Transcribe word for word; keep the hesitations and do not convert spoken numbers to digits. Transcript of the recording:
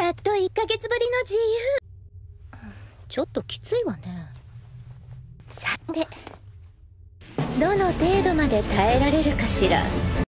やっといっかげつぶりの自由。ちょっときついわね。さて、どの程度まで耐えられるかしら。